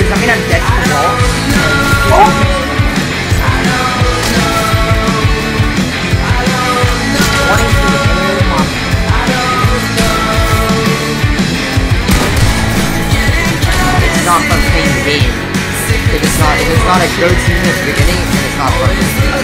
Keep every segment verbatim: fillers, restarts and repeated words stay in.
I mean, I'm dead to the wall. Oh! It's not fun playing the game. If it's not, if it's not a good season at the beginning, then it's not fun.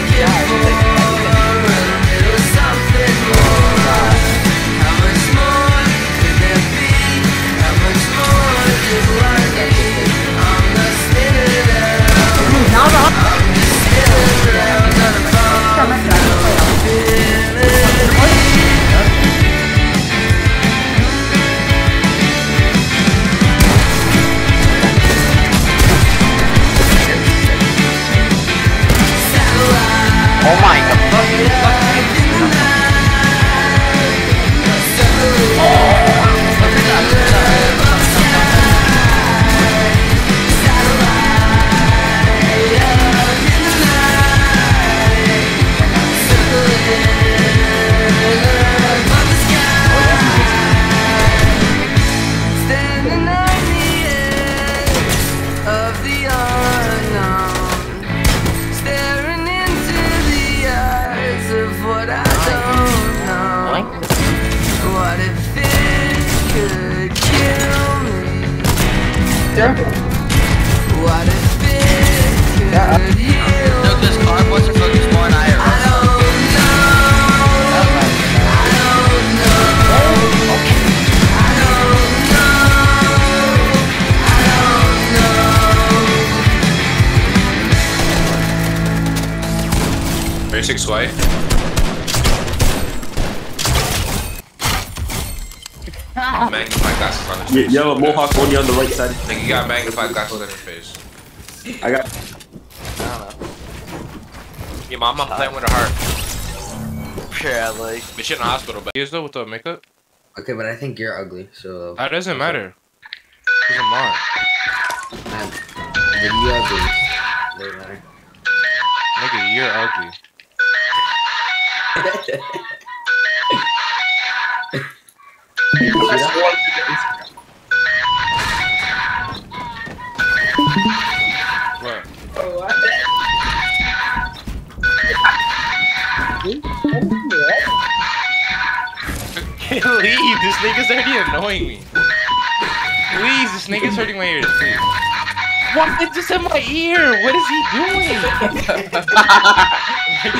Oh my god. What if it could heal? Look, this car wants to focus more on I R L. I don't know. I don't know. I don't know. I don't know. thirty-six white. Magnifying glasses on his face. Yo, Mohawk on you on the right side. I think you got magnifying glasses on your face. I got. I don't know. Your mama playing with her heart. Yeah, like. Bitch in the hospital, but is though with the makeup. Okay, but I think you're ugly, so. That doesn't matter. Doesn't matter. Man, if you ugly, doesn't matter. Nigga, you're ugly. What? Oh, what? Leave, this nigga's already annoying me. Please, this nigga's hurting my ears, please. What? It's just in my ear! What is he doing?